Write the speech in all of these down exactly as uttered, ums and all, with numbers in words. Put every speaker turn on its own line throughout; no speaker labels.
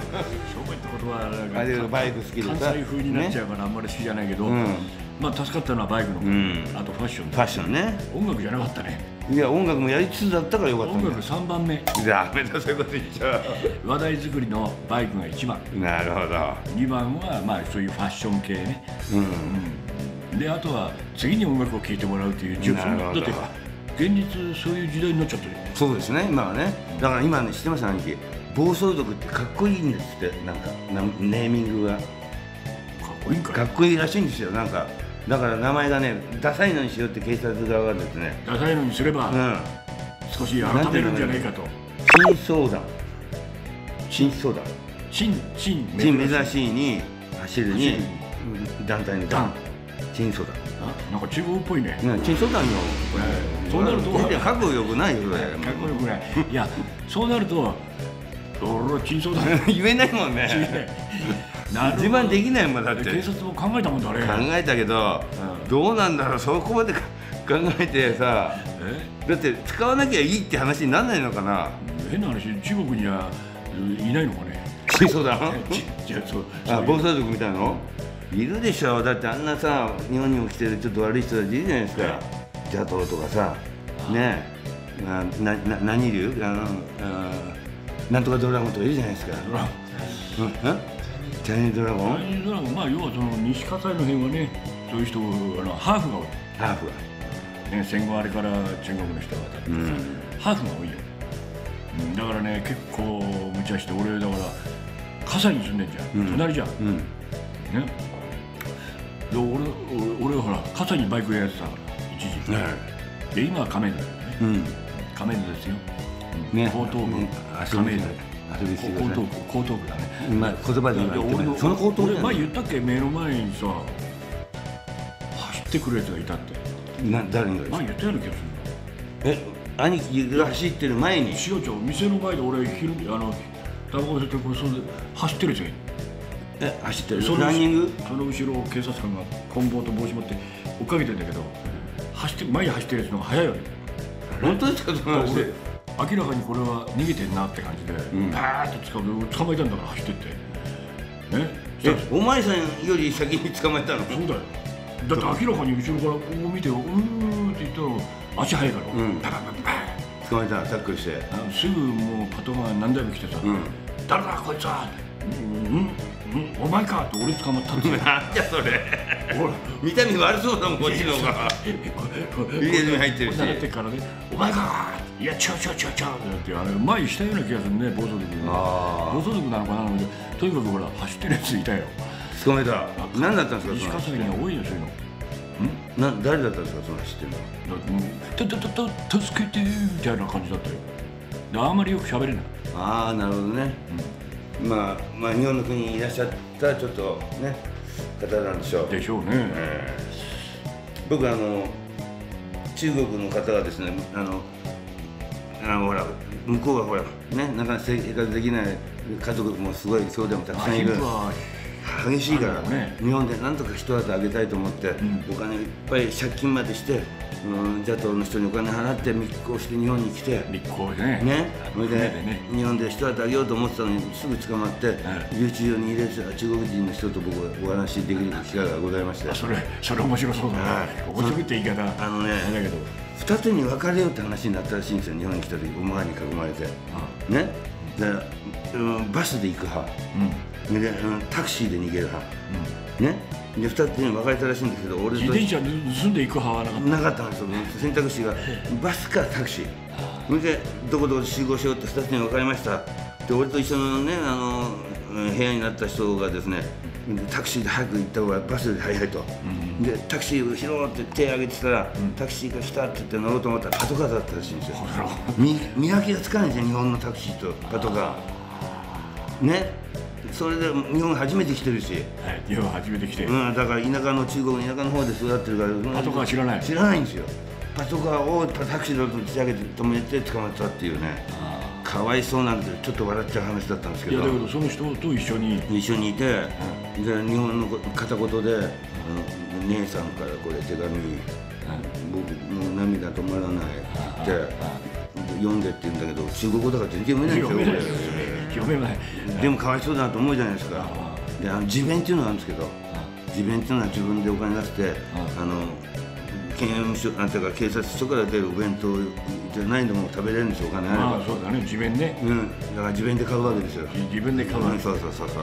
商売ってことは
あれバイク好きでさ、
関西風になっちゃうからあんまり好きじゃないけど、まあ助かったのはバイクの、あとファッション、
ファッションね。
音楽じゃなかったね。
いや音楽もやりつつだったからよかったんだよ。
音楽さんばんめ。
ダメだ、そういうこと言っちゃう。
話題作りのバイクがいちばん。
なるほど。
にばんはまあそういうファッション系ね。うん。であとは次に音楽を聴いてもらうという。
なるほど。
だって現実そういう時代になっちゃってる。
そうですね、今はね。だから今ね、知ってます兄貴。暴走族ってかっこいいんですって、なんかネーミングが。かっ
こいいんかい。
かっこいいらしいんですよ、なんか。だから名前がね、ダサいのにしようって警察側がですね。
ダサいのにすれば、うん、少し改めるんじゃないかと。
新相談。新相談。
新新
珍しいに走るに団体の団。新相談。
なんか中国っぽいね。
新相談よ。
そうなると
かっこよくないよ。か
っこよくない。いや、そうなると、俺は新相談
言えないもんね。自慢できないもんだって。
警察も考えたもんだね。
考えたけど、どうなんだろう、そこまで考えてさ、だって使わなきゃいいって話にならないのかな。
変な話、中国にはいないのかね。
新相談？あ、暴走族みたいなの？いるでしょ。だってあんなさ、日本にも来てるちょっと悪い人たちいるじゃないですか。ジャトーとかさ、ねえ、ななな何流？あのなんとかドラゴンとかいるじゃないですか。チャイニーズドラゴン？
チャイニーズドラゴン、まあ要はその西葛西の辺はね、そういう人、あのハーフが多い。
ハーフが。
ね、戦後あれから中国の人が渡ってさ、ハーフが多いよ。だからね、結構無茶して、俺だから葛西に住んでんじゃん、隣じゃん。ね。で、俺俺はほら葛西にバイク屋やってたから一時。で今は亀戸だよね。亀戸ですよ。江東区、亀戸。江東区、江東区だね。
まあ言葉で言ってない。その江東区。
前言ったっけ、目の前にさ走ってくるやつがいたって。
な、誰が？
前言ったような気がす
る。え、兄貴が走ってる前に？
違う違う、店の前で俺昼あのタバコ吸ってこれそれで走ってるやつがいる。
え、走ってる？ランニング？
その後ろを警察官が棍棒と帽子持って追っかけてんだけど、走って前に走ってるやつの方が速いわけ。
本当ですか？
俺明らかにこれは逃げてんなって感じで、パーッと捕まえ捕まえたんだから走ってって。ね？
え、お前さんより先に捕まえたの？
そうだよ。だって明らかに後ろからこう見て、うーって言ったら足速いから、パパパパ
捕まえた、タックルして。
すぐもうパトが何台も来てさ、誰だこいつは、うん、お前かって俺捕まったんですよ。
なんじゃそれ。見た目悪そうだもん、こっちの方が。入れ墨入ってるし。
ってからね、お前かいや、ちょちょちょちょってあれ前にしたような気がするね、暴走族。暴走族なのかなので、とにかくほら走ってるやついたよ。
捕まえた。何だったんですか？
西葛西には多いよ、そういうの。
な、誰だったんですか、その知ってるの？
たたたた助けてみたいな感じだったよ。で、あんまりよく喋れない。
ああ、なるほどね。まあまあ日本の国にいらっしゃったちょっとね方なんでしょう。
でしょうね。
僕あの中国の方がですね、あのあのほら向こうはほらね、なかなか生活できない家族もすごいそうでもたくさんいる。激しいから、日本でなんとか一旗あげたいと思って、お金いっぱい借金までして、ジャトーの人にお金払って密航して日本に来て、
密航ね、
ね、それで日本で一旗あげようと思ってたのにすぐ捕まって、留置場に入れてた中国人の人と僕はお話できる機会がございまして、
それそれ面白そうだな。面白いって言い方あのね、だけど
二つに分かれようって話になったらしいんですよ。日本に来た時お前に囲まれてね、でバスで行く派、でタクシーで逃げる派、ね、でふたつに分かれたらしいんですけど、俺と
自転車盗んでいく派はなかった。
なかったんですよ。選択肢がバスかタクシー。それでどこどこで集合しようってふたつに分かりました。で俺と一緒のね、あの部屋になった人がですね、タクシーで早く行った方がバスで早いと、でタクシー後ろって手を挙げてたら、タクシーが来たって言って乗ろうと思ったらパトカーだったらしいんですよ。見見分けがつかないんですよ、日本のタクシーとパトカーね。それで日本初めて来てるし、
日本初めて来て、
うん、だから田舎の中国の田舎の方で育ってるから、
パトカー知らない
知らないんですよ。パトカーをタクシーだと打ち上げて止めて捕まったっていうね、かわいそうなんでちょっと笑っちゃう話だったんですけど、
いやだけどその人と一緒に
一緒にいて、で日本の片言で、あの姉さんからこれ手紙、僕もう涙止まらないって読んでって言うんだけど、中国語だから全然読めないんですよ。
読めない。
でもかわいそうだなと思うじゃないですか。で、あの自弁っていうのがあるんですけど、自弁っていうのは自分でお金出して、あの刑務所、あてか警察署から出るお弁当じゃないのも食べれるんですよ、お金あれば。
ああ、そうだね、自弁ね。
うん、だから自弁で買うわけですよ。
自分で買うわけ。
そうそうそうそう。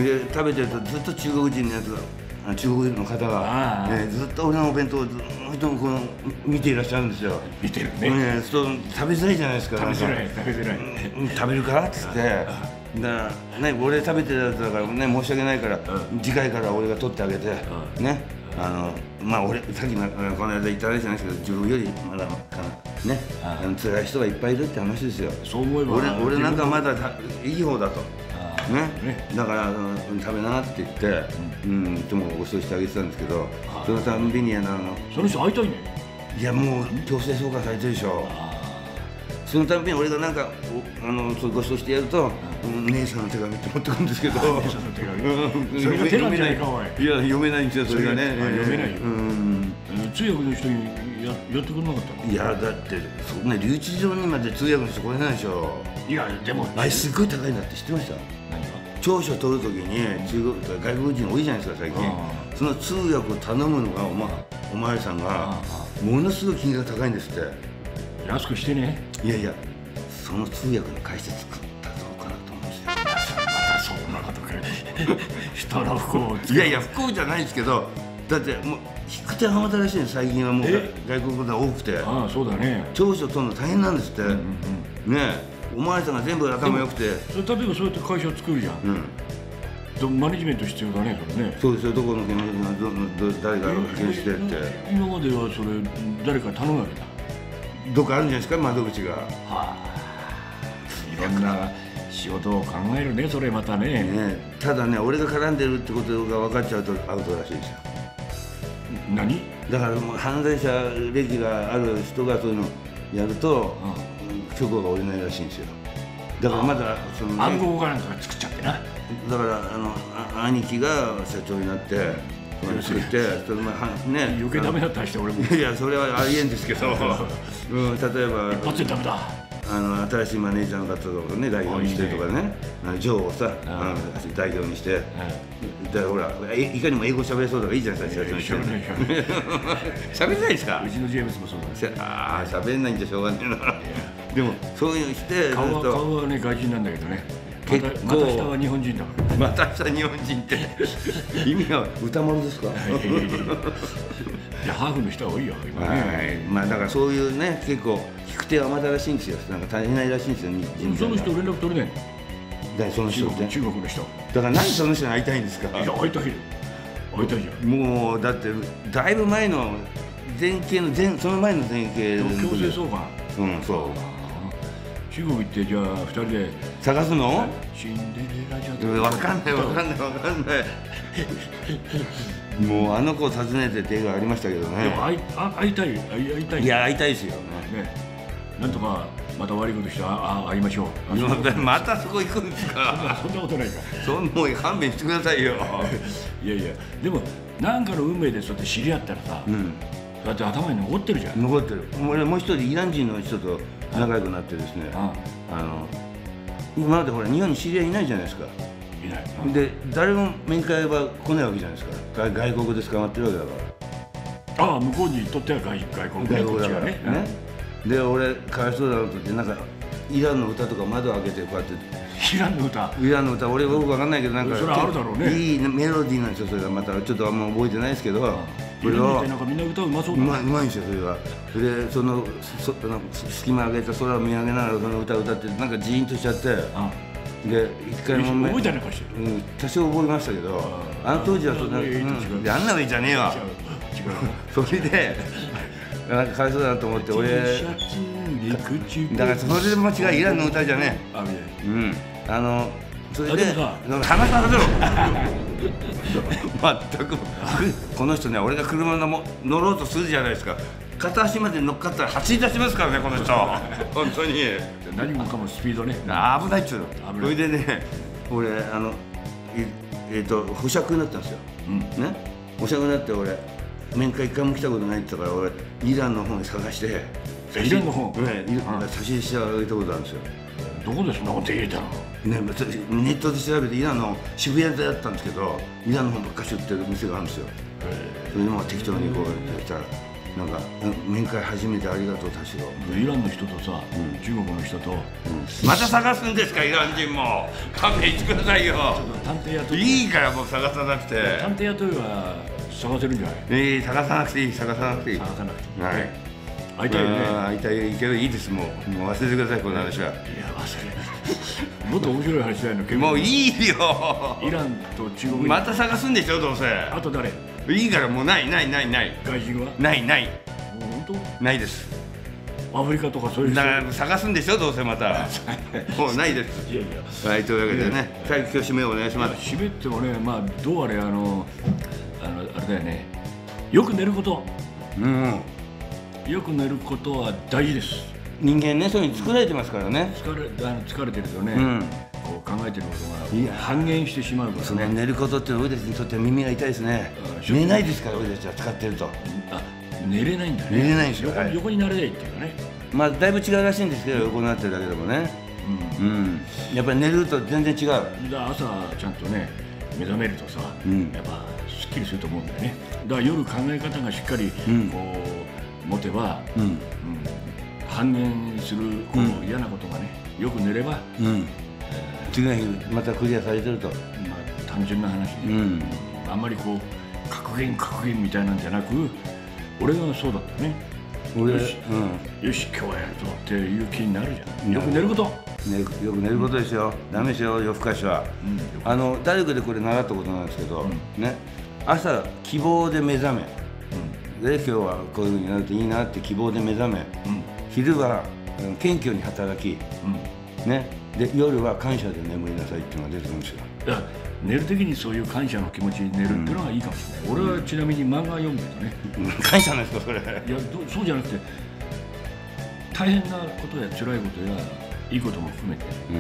で食べてるとずっと中国人のやつが。中国の方が、ね、ずっと俺のお弁当をずっとこの見ていらっしゃるんですよ。
見てるね。
ね、そう食べづらいじゃないですか。
食べづらい、食べづらい。
食べるかっつって、だからね、俺食べてるやつだからね、申し訳ないから、次回から俺が取ってあげて、ね、あのまあ俺さっきのこの間言ったあれじゃないですけど、自分よりまだね、辛い人はいっぱいいるって話ですよ。
そう思えば、
俺俺なんかまだいい方だと。ね、だから食べなって言って、うん、いつもご馳走してあげてたんですけど、そのたんびにあの
その人会いたいね。
いやもう強制送還されてるでしょ。そのたんびに俺がなんかあのご馳走してやると、姉さんの手紙って持ってくるんですけど、
姉さんの手紙。それが手なんじゃないかおい。
いや読めないんですよそれがね。
読めないよ。通訳の人にややってくれなかったの？
いやだってそんな留置場にまで通訳の人来れないでしょ。
いやでも
あれすっごい高いんだって知ってました？調書取るときに中国外国人多いじゃないですか最近。その通訳を頼むのがお前お前さんがものすごい金額高いんですって。
安くしてね。
いやいやその通訳の会社作ったらどうかなと思うんですよ。
またそんなことか人の不幸。
いやいや不幸じゃないんですけど、だってもう引く手はまたらしいんです最近はもう外国語が多くて。
ああそうだね。
調書取るの大変なんですって。ねえ。お前さんが全部頭良くて、
それ例えばそうやって会社を作るじゃん、うん、マネジメント必要だねそれね。
そうですよ、どこの県の誰が経営してって。
今まではそれ誰か頼むわけだ。
どっかあるんじゃないですか窓口が。は
あ、いろんな仕事を考えるねそれまた ね,
ねただね俺が絡んでるってことが分かっちゃうとアウトらしいですよ。
何
だからもう犯罪者歴がある人がそういうのやると、うん許可が下りないらしいんですよ。だからまだその、ね、
暗号がなんか作っちゃってな。
だからあのあ兄貴が社長になって作ってそれまあね
余計ダメだったりして俺も。
いやそれはありえんですけど、うん、例えば
一発でダメだ。
あの新しいマネージャーの方とかね代表にしてとかね、ジョーをさ代表にして、でほらいかにも英語喋れそうだからいいじゃないですか社長にして。喋れないですか？
うちのジェームスもそうだ。
ああ喋れないんじゃしょうがないな。でもそういうのして
顔は顔はね外人なんだけどね。結構また下は日本人だから。
また下日本人って意味は歌丸ですか？い
やハーフの人は多いよ今ね。
まあだからそういうね結構引く手はまだらしいんですよ。なんか大変ないらしいんですよ。
その人連絡取れないの？
だその人って
中国の人。
だから何その人に会いたいんですか？
いや会いたいよ。会いたいじゃん。
もうだってだいぶ前の前景の前その前の前景
強制送還。
うんそう。
中国行ってじゃあふたりで
探すの？
シンデレラじゃん。
わかんないわかんないわかんない。もうあの子を訪ねてって映画ありましたけどね。
でも会い会いたい会いたい。
いや会いたいですよ。
ね。なんとかまた悪いことしてあ会いましょう。
またそこ行くんですか？
そんなことないか。
そんもう勘弁してくださいよ。
いやいやでもなんかの運命でそうやって知り合ったらさ、そうやって頭に残ってるじゃん。
残ってる。俺もう一人イラン人の人と仲良くなってですね。あの今までほら日本に知り合いいないじゃないですか。
いない。
で誰も面会は来ないわけじゃないですか。外国で捕まってるわけだから。
ああ向こうにとっては外国
外国だからね。で俺かわいそうだろうとってなんかイランの歌とか窓開けてこうやって
イランの歌
イランの歌俺僕分かんないけどなんか
それあるだろうね。
いいメロディーなんですよそれがまたちょっとあんま覚えてないですけど
それをなんかみんな歌うまそうだ
ね。うまいんですよそれが。でそのそ隙間上げた空を見上げながらその歌を歌ってなんかジーンとしちゃってで一回も
覚えたりなんかして
多少覚えましたけどあの当時はそんなあんな上じゃねえわ。それでなんかかわいそうだなと思って俺だからそれで間違いイランの歌じゃねえ。うんあのそれで話させろ。全くこの人ね俺が車の乗ろうとするじゃないですか。片足まで乗っかったら走り出しますからねこの人。本当に
何もかもスピードね
危ないっちゅうの。それでね俺あのえっと保釈になったんですよ。ね保釈になって俺面会一回も来たことないって言ったから俺イランの本探して
イランの本
差し入れしてあげたことあるんですよ。
どこでそんな本手入れたの？
ね、ネットで調べてイランの渋谷でやったんですけど、イランの本ばっかし売ってる店があるんですよ。それでも適当にこうやったらなんか面会初めてありがとう田代。
イランの人とさ、中国の人と、
また探すんですかイラン人も。勘弁してくださいよ。
探偵雇い
いいからもう探さなくて。
探偵雇いは探せるんじゃない？
ええ、探さなくていい、探さなくていい。
探さなくていい。
はい。
会いたいよね。
会いたいけどいいです。もうもう忘れてくださいこの話は。いや
忘れない。もっと面白い話したいの。
もういいよ。
イランと中国。
また探すんでしょどうせ。
あと誰？
いいからもうないないないない。
外人は？
ないない。
本当？
ないです。
アフリカとかそういう人。
だから探すんでしょどうせまた。もうないです。いやいや。はい、というわけでね、最後今日締めをお願いします。
締めってもね、まあどうあれあのあのあれだよね。よく寝ること。うん。よく寝ることは大事です。
人間ね、そういうふうに作られてますからね。
疲れあの疲れてるとね、うん、こう考えてることが半減してしまうからね。
その寝ることって俺たちにとっては耳が痛いですね。寝ないですから俺たちは使ってると。
あ、寝れないんだね。
寝れないんですよ。
横、はい、横になれないっていうかね。
まあだいぶ違うらしいんですけど、横になってるだけでもね。うん。うん、やっぱり寝ると全然違う。だ
から朝ちゃんとね目覚めるとさ、うん、やっぱすっきりすると思うんだよね。だから夜考え方がしっかりこう、うん、持てば。うん。うん半減するこう嫌なことがね、よく寝れば、うん、
次の日またクリアされてると。ま
あ単純な話で、うん、あんまりこう格言格言みたいなんじゃなく、俺がそうだったね。俺よし、うん、よし今日はやるぞっていう気になるじゃん。よく寝ること。
ね、よく寝ることですよ。うん、ダメですよ夜更かしは。うん、あの大学でこれ習ったことなんですけど、うん、ね、朝希望で目覚め、うん、で今日はこういうふうになるといいなって希望で目覚め。うん、昼は謙虚に働き、うん、ね、で夜は感謝で眠りなさいっていうのが出てくるんですよ。
いや寝る時にそういう感謝の気持ちで寝るっていうのがいいかもしれない。うん、俺はちなみに漫画読むけどね。
うん、感謝なんですかそれ。いや
どそうじゃなくて大変なことや辛いことやいいことも含めて、うん、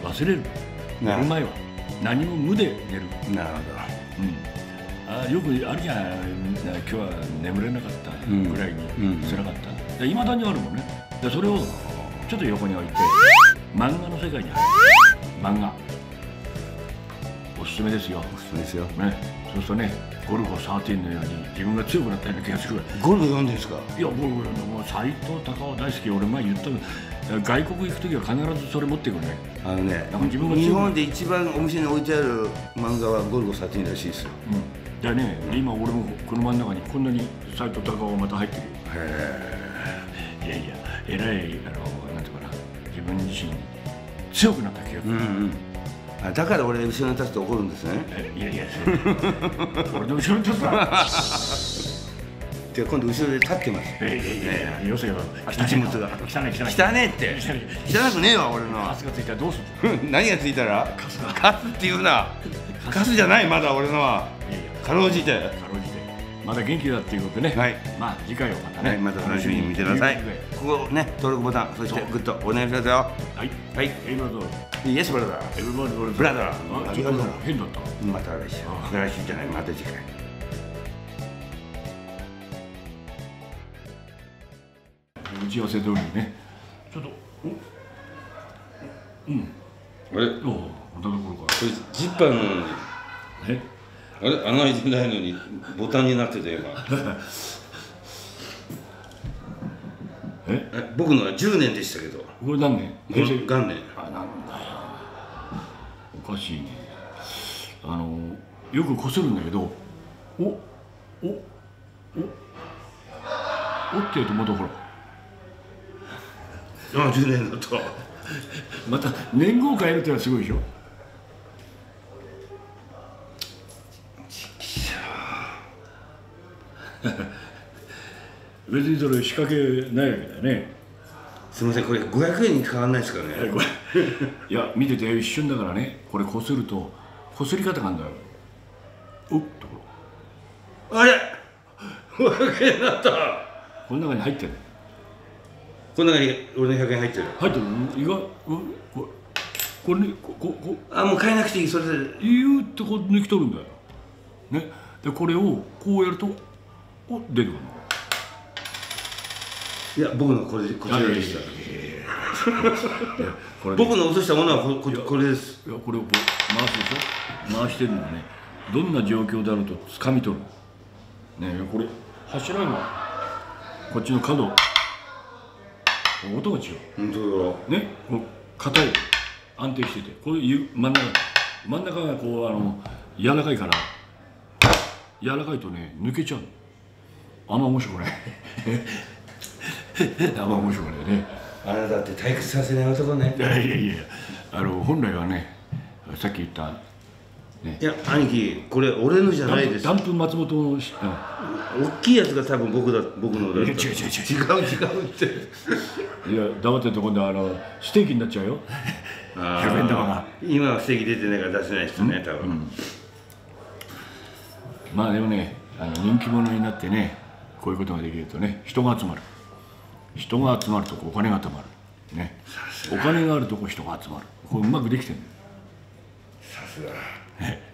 忘れる。寝る前は何も無で寝る。
なるほど。
うん、あよくあるじゃん。今日は眠れなかったぐらいに辛かった。いまだにあるもんね。でそれをちょっと横に置いて漫画の世界に入る。漫画おすすめですよ。
おすすめですよ、
ね、そうするとねゴルゴじゅうさんのように自分が強くなったような気がする。
ゴルゴ読んでるんですか？
いやゴルゴ読んでもう斎藤隆夫大好き。俺前言った外国行く時は必ずそれ持ってくるね。
あのね自分が日本で一番お店に置いてある漫画はゴルゴじゅうさんらしいですよ。
うん、だね、うん、今俺も車の中にこんなに斎藤隆夫また入ってるよ。へえ。いやいやえらいあのなんていうかな自分自身強くなった気がする。うんうん、
あだから俺後ろに立つと怒るんですね。
いやいや俺の後ろに立つな。
じゃ今度後ろで立ってます。
いやいやいやよせよ。
口元が
汚い汚い
汚ねえって汚くねえわ俺の。
カスがついたらどうする？
何がついたら？カスがカスって言うな。カスじゃないまだ俺のは。かろうじてか
ろうじてまだ元気だっていうことでね。はい。まあ次回をまたね
また楽しみに見てください。ここね登録ボタンそしてグッドお願いしますよ。はいはい。
エブラド
イエスブラザー。
エブラド
ブラザ
ー。あちょっと変だった。
また来週。来週じゃないまた次回。
打ち合わせ通りにねちょっとおうん
あれ
おおまたどころかこ
れジッパーなのにえあれ穴開いてないのにボタンになってた今ええ僕のはじゅうねんでしたけど
これ何年？
平成元年。
あなんだよおかしいね。あのよくこするんだけどおおおおおって言うとまたほら
あじゅうねんだと
また年号変えるってのはすごいでしょ。別にそれ仕掛けないわけだよね。
すみませんこれごひゃくえんに変わんないですかね。
いや見てて一瞬だからねこれこするとこすり方があるんだよ。おっと
あれごひゃくえんになった。
この中に入ってる。
この中に俺のひゃくえん入ってる。
入ってる。意外ここれねこここ
あもう変えなくていい。それで
言うってこう抜き取るんだよね。でこれをこうやるとお出てくるの。
いや僕のこれこちらでした。 これ僕の落としたものはここれです。
いやこれをこう回すでしょ。回してるのはね、どんな状況であると掴み取る。ね、これ柱がこっちの角、音が違う。
本当だ。
ね、こう硬い、安定してて、こういう真ん中真ん中がこうあの柔らかいから、柔らかいとね抜けちゃう。あんま面白くない。あんま面白くないね。
あなたって退屈させない男ね。
いやいやいや、あの本来はね、さっき言った
ね、いや兄貴これ俺のじゃないです。
ダンプ松本の、うん、大
きいやつが多分僕だ僕のだった。違う違う違う違う違うって。
いや黙ってると今度あのステーキになっちゃうよ。ひゃくえん玉が。
今はステーキ出てないから出せないですね多分。うん、
まあでもね、あの人気者になってね、こういうことができるとね、人が集まる。人が集まるとこお金が集まる。ね。お金があるとこ人が集まる。これうまくできてるんだよ。
さすが。
ね